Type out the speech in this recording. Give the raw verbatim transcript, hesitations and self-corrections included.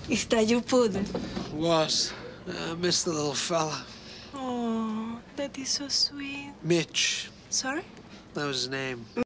Is that your pudding? Was. I missed the little fella. Oh, that is so sweet. Mitch. Sorry? That was his name.